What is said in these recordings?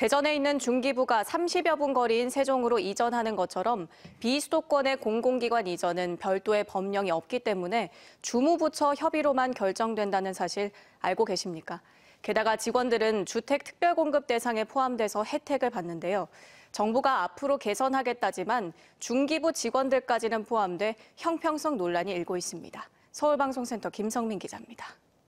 대전에 있는 중기부가 30여 분 거리인 세종으로 이전하는 것처럼 비수도권의 공공기관 이전은 별도의 법령이 없기 때문에 주무부처 협의로만 결정된다는 사실 알고 계십니까? 게다가 직원들은 주택 특별공급 대상에 포함돼서 혜택을 받는데요. 정부가 앞으로 개선하겠다지만 중기부 직원들까지는 포함돼 형평성 논란이 일고 있습니다. 서울방송센터 김성민 기자입니다.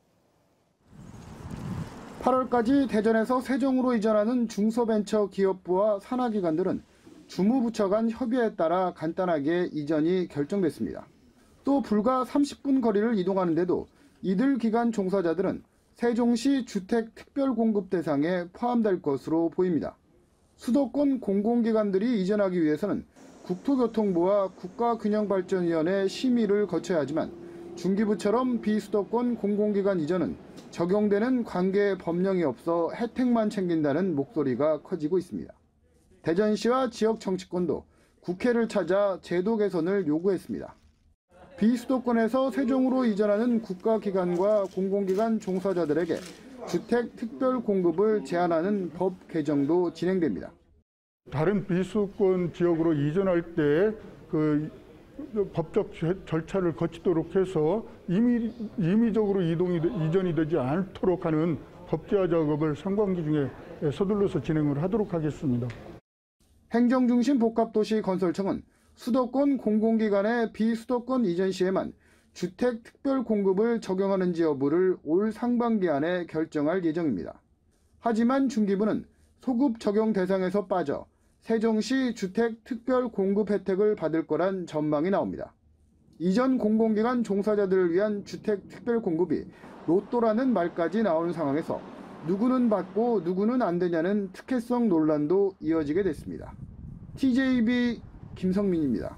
8월까지 대전에서 세종으로 이전하는 중소벤처기업부와 산하기관들은 주무부처 간 협의에 따라 간단하게 이전이 결정됐습니다. 또 불과 30분 거리를 이동하는데도 이들 기관 종사자들은 세종시 주택 특별공급 대상에 포함될 것으로 보입니다. 수도권 공공기관들이 이전하기 위해서는 국토교통부와 국가균형발전위원회 심의를 거쳐야 하지만 중기부처럼 비수도권 공공기관 이전은 적용되는 관계 법령이 없어 혜택만 챙긴다는 목소리가 커지고 있습니다. 대전시와 지역 정치권도 국회를 찾아 제도 개선을 요구했습니다. 비수도권에서 세종으로 이전하는 국가기관과 공공기관 종사자들에게 주택 특별 공급을 제한하는 법 개정도 진행됩니다. 다른 비수도권 지역으로 이전할 때 법적 절차를 거치도록 해서 임의적으로 이전이 되지 않도록 하는 법제화 작업을 상반기 중에 서둘러서 진행을 하도록 하겠습니다. 행정중심 복합도시 건설청은 수도권 공공기관의 비수도권 이전 시에만 주택 특별 공급을 적용하는지 여부를 올 상반기 안에 결정할 예정입니다. 하지만 중기부는 소급 적용 대상에서 빠져 세종시 주택 특별 공급 혜택을 받을 거란 전망이 나옵니다. 이전 공공기관 종사자들을 위한 주택 특별 공급이 로또라는 말까지 나오는 상황에서 누구는 받고 누구는 안 되냐는 특혜성 논란도 이어지게 됐습니다. TJB 김성민입니다.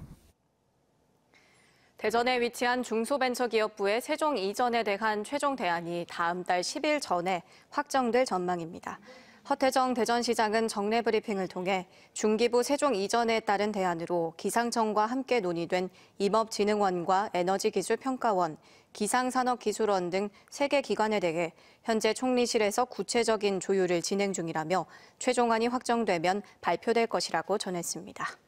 대전에 위치한 중소벤처기업부의 세종 이전에 대한 최종 대안이 다음 달 10일 전에 확정될 전망입니다. 허태정 대전시장은 정례 브리핑을 통해 중기부 세종 이전에 따른 대안으로 기상청과 함께 논의된 임업진흥원과 에너지기술평가원, 기상산업기술원 등 3개 기관에 대해 현재 총리실에서 구체적인 조율을 진행 중이라며 최종안이 확정되면 발표될 것이라고 전했습니다.